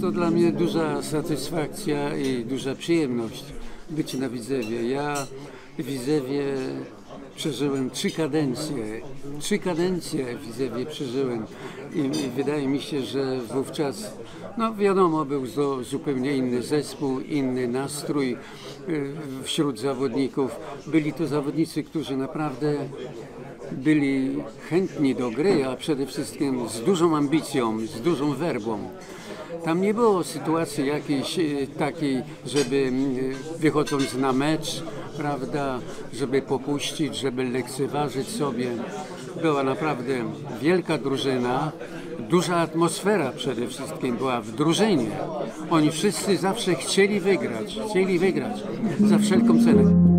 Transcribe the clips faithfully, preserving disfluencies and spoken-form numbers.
Jest to dla mnie duża satysfakcja i duża przyjemność być na Widzewie. Ja w Widzewie przeżyłem trzy kadencje. Trzy kadencje w Widzewie przeżyłem i, i wydaje mi się, że wówczas, no wiadomo, był to zupełnie inny zespół, inny nastrój y, wśród zawodników. Byli to zawodnicy, którzy naprawdę byli chętni do gry, a przede wszystkim z dużą ambicją, z dużą werbą. Tam nie było sytuacji jakiejś takiej, żeby wychodząc na mecz, prawda, żeby popuścić, żeby lekceważyć sobie. Była naprawdę wielka drużyna, duża atmosfera przede wszystkim była w drużynie. Oni wszyscy zawsze chcieli wygrać, chcieli wygrać za wszelką cenę.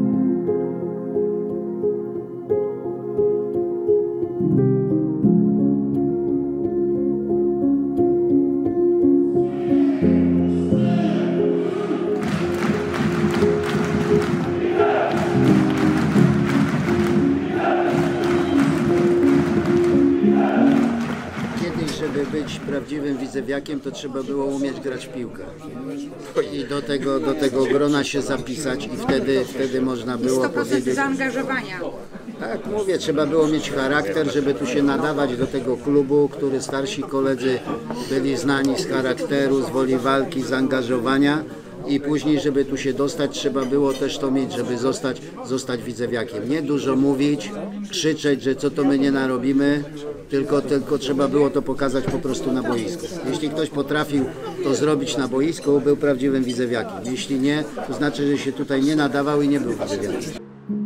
Żeby być prawdziwym widzewiakiem, to trzeba było umieć grać w piłkę. I do tego, do tego grona się zapisać i wtedy, wtedy można było powiedzieć... zaangażowania. Tak, mówię, trzeba było mieć charakter, żeby tu się nadawać do tego klubu, który starsi koledzy byli znani z charakteru, z woli walki, zaangażowania. I później, żeby tu się dostać, trzeba było też to mieć, żeby zostać, zostać widzewiakiem. Nie dużo mówić, krzyczeć, że co to my nie narobimy, tylko, tylko trzeba było to pokazać po prostu na boisku. Jeśli ktoś potrafił to zrobić na boisku, był prawdziwym widzewiakiem. Jeśli nie, to znaczy, że się tutaj nie nadawał i nie był widzewiakiem.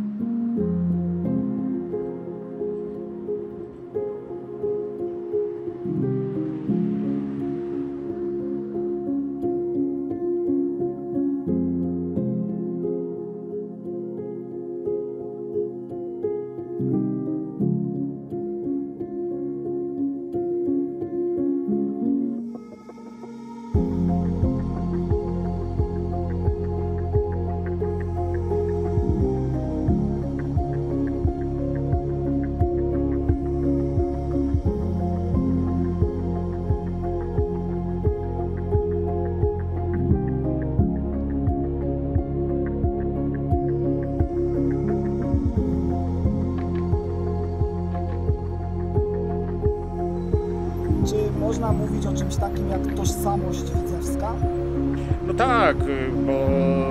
Czy można mówić o czymś takim jak tożsamość widzewska? No tak, bo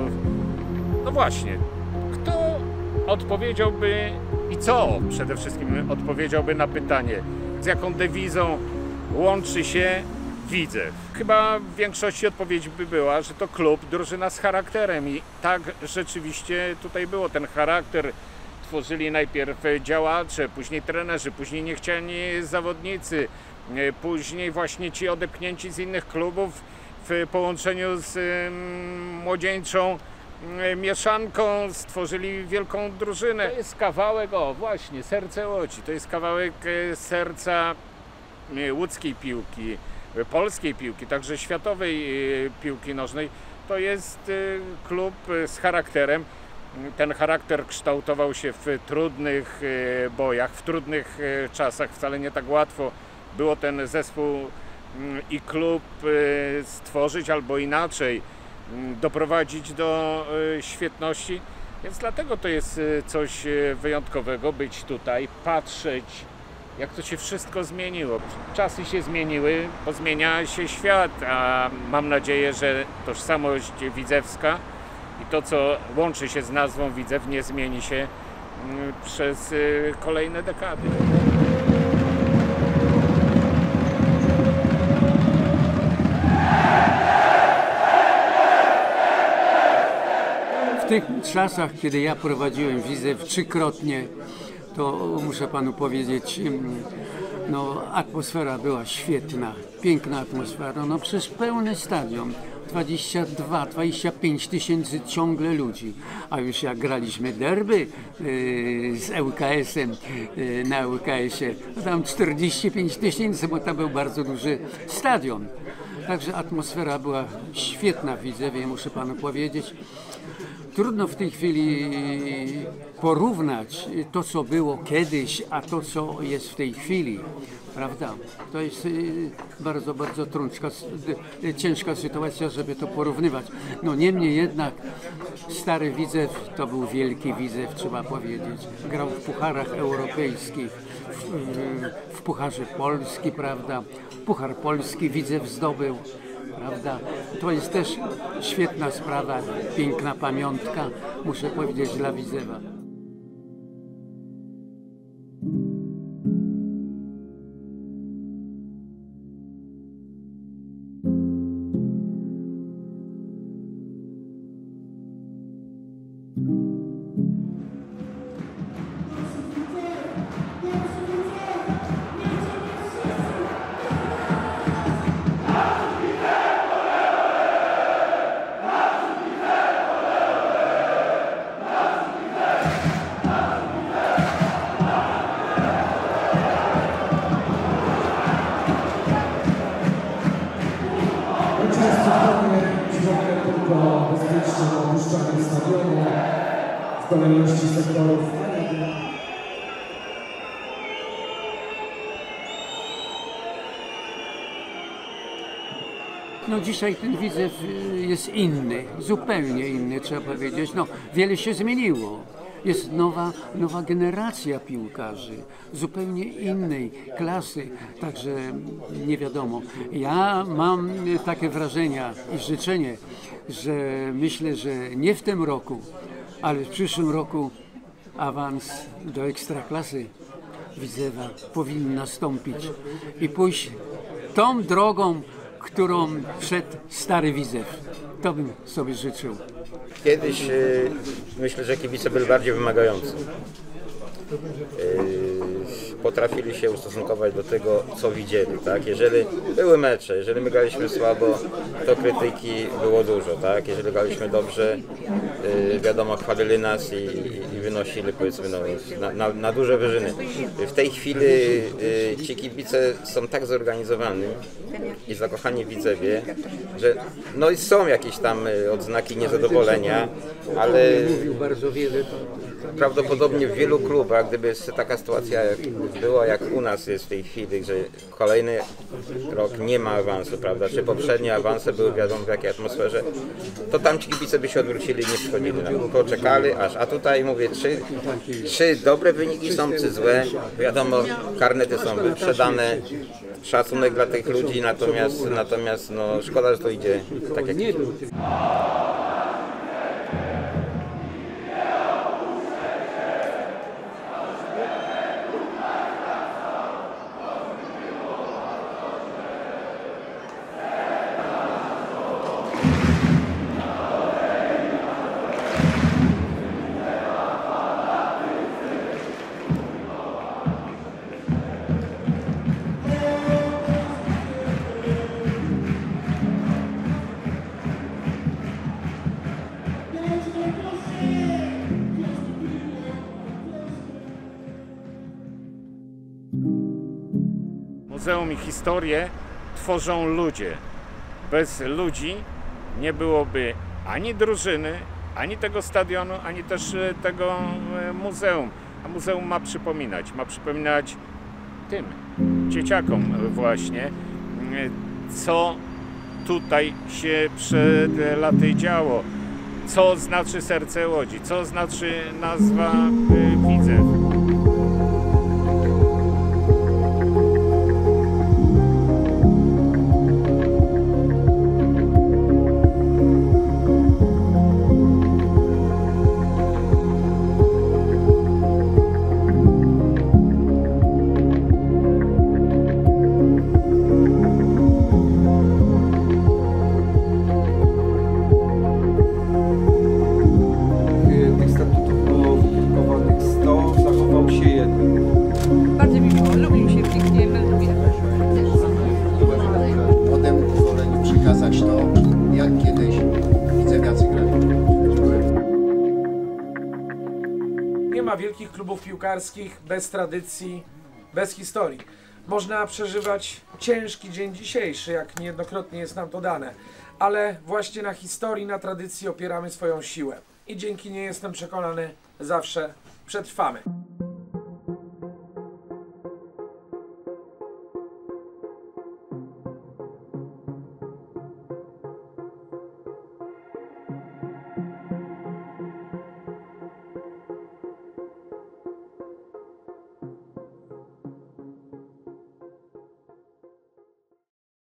no właśnie, kto odpowiedziałby i co przede wszystkim odpowiedziałby na pytanie, z jaką dewizą łączy się Widzew? Chyba w większości odpowiedź by była, że to klub, drużyna z charakterem i tak rzeczywiście tutaj było. Ten charakter tworzyli najpierw działacze, później trenerzy, później niechciani zawodnicy, później właśnie ci odepchnięci z innych klubów w połączeniu z młodzieńczą mieszanką stworzyli wielką drużynę. To jest kawałek, o właśnie, serce Łodzi, to jest kawałek serca łódzkiej piłki, polskiej piłki, także światowej piłki nożnej. To jest klub z charakterem. Ten charakter kształtował się w trudnych bojach, w trudnych czasach, wcale nie tak łatwo było ten zespół i klub stworzyć, albo inaczej doprowadzić do świetności, więc dlatego to jest coś wyjątkowego być tutaj, patrzeć, jak to się wszystko zmieniło. Czasy się zmieniły, bo zmienia się świat, a mam nadzieję, że tożsamość widzewska i to, co łączy się z nazwą Widzew, nie zmieni się przez kolejne dekady. W tych czasach, kiedy ja prowadziłem Widzew trzykrotnie, to muszę panu powiedzieć, no atmosfera była świetna, piękna atmosfera, no przecież pełny stadion, dwadzieścia dwa dwadzieścia pięć tysięcy ciągle ludzi, a już jak graliśmy derby yy, z L K S-em yy, na L K S-ie, to tam czterdzieści pięć tysięcy, bo tam był bardzo duży stadion. Także atmosfera była świetna w Widzewie, muszę panu powiedzieć. trudno w tej chwili porównać to, co było kiedyś, a to, co jest w tej chwili. Prawda? To jest bardzo, bardzo trudna, ciężka sytuacja, żeby to porównywać. No niemniej jednak stary Widzew to był wielki Widzew, trzeba powiedzieć. Grał w pucharach europejskich, w, w Pucharze Polski, prawda? Puchar Polski Widzew zdobył. Prawda? To jest też świetna sprawa, piękna pamiątka, muszę powiedzieć, dla Widzewa. Bezpieczne opuszczanie stadionu w kolejności sektorów. No dzisiaj ten Widzew jest inny, zupełnie inny, trzeba powiedzieć. No wiele się zmieniło. Jest nowa, nowa generacja piłkarzy, zupełnie innej klasy, także nie wiadomo. Ja mam takie wrażenia i życzenie, że myślę, że nie w tym roku, ale w przyszłym roku awans do Ekstraklasy Widzewa powinien nastąpić i pójść tą drogą, którą szedł stary Widzew. To bym sobie życzył. Kiedyś yy, myślę, że kibice byli bardziej wymagający. Yy, potrafili się ustosunkować do tego, co widzieli, tak? Jeżeli były mecze, jeżeli my graliśmy słabo, to krytyki było dużo, tak? Jeżeli graliśmy dobrze, yy, wiadomo, chwalili nas i, i wynosili, powiedzmy, no, na, na, na duże wyżyny. W tej chwili yy, ci kibice są tak zorganizowani i zakochani w Widzewie, że no i są jakieś tam odznaki niezadowolenia, ale Bardzo wiele. prawdopodobnie w wielu klubach, gdyby taka sytuacja była jak u nas jest w tej chwili, że kolejny rok nie ma awansu, prawda, czy poprzednie awanse były wiadomo w jakiej atmosferze, to tam ci kibice by się odwrócili i nie przychodzili, no, poczekali aż, a tutaj mówię, czy, czy dobre wyniki są, czy złe, wiadomo, karnety są wyprzedane, szacunek dla tych ludzi, natomiast, natomiast no, szkoda, że to idzie tak jak idzie. Muzeum i historię tworzą ludzie. Bez ludzi nie byłoby ani drużyny, ani tego stadionu, ani też tego muzeum. A muzeum ma przypominać, ma przypominać tym dzieciakom właśnie, co tutaj się przed laty działo, co znaczy serce Łodzi, co znaczy nazwa Widzew. Bardzo mi miło, lubię się pięknie, lubię. Młodemu pokoleniu przekazać to, jak kiedyś widzewiacy grali. Nie ma wielkich klubów piłkarskich bez tradycji, bez historii. Można przeżywać ciężki dzień dzisiejszy, jak niejednokrotnie jest nam to dane, ale właśnie na historii, na tradycji opieramy swoją siłę. i dzięki niej, jestem przekonany, zawsze przetrwamy.